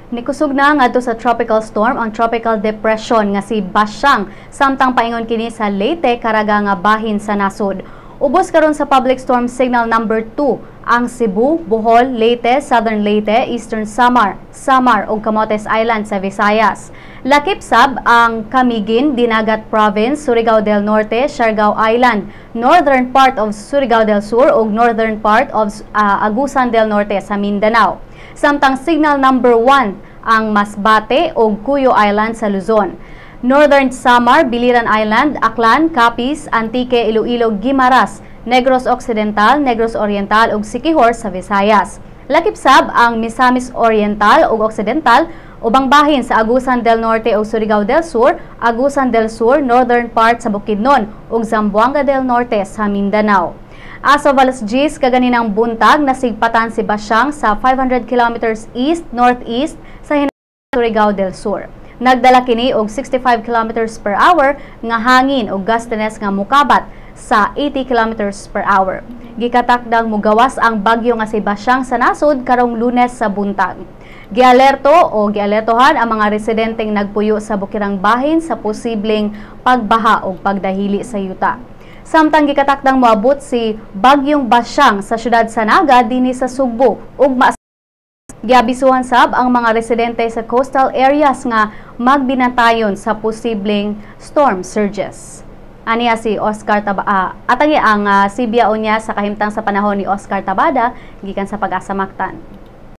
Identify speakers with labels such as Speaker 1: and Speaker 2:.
Speaker 1: Nikusog na ngadto sa tropical storm ang tropical depression nga si Basyang samtang paingon kini sa Leyte karaga nga bahin sa nasod. Ubos karon sa public storm signal number 2 ang Cebu, Bohol, Leyte, Southern Leyte, Eastern Samar ug Camotes Island sa Visayas. Lakip sab ang Camiguin, Dinagat Province, Surigao del Norte, Siargao Island, northern part of Surigao del Sur ug northern part of Agusan del Norte sa Mindanao. Samtang signal number 1 ang Masbate ug Cuyo Island sa Luzon. Northern Samar, Biliran Island, Aklan, Capiz, Antique, Iloilo, Guimaras, Negros Occidental, Negros Oriental ug Siquijor sa Visayas. Lakip sab ang Misamis Oriental ug Occidental ubang bahin sa Agusan del Norte ug Surigao del Sur, Agusan del Sur, northern part sa Bukidnon ug Zamboanga del Norte sa Mindanao. As of alas 10 kaganinang buntag nasigpatan si Basyang sa 500 kilometers east-northeast sa Surigao del Sur. Nagdala kini og 65 kilometers per hour nga hangin ug gustiness nga mukabat sa 80 kilometers per hour. Gikatakdang mugawas ang bagyo nga si Basyang sa nasod karong Lunes sa buntag. Gialertohan ang mga residenteng nagpuyo sa bukirang bahin sa posibleng pagbaha o pagdahili sa yuta. Samtang gikatakdang moabot si bagyong Basyang sa syudad sa Naga dinhi sa Sugbo ug giabisuhan sab ang mga residente sa coastal areas nga magbinantayon sa posibleng storm surges. Aniya si Oscar Tabada. Atangi ang CBA unya sa kahimtang sa panahon ni Oscar Tabada gikan sa Pag-asa Mactan.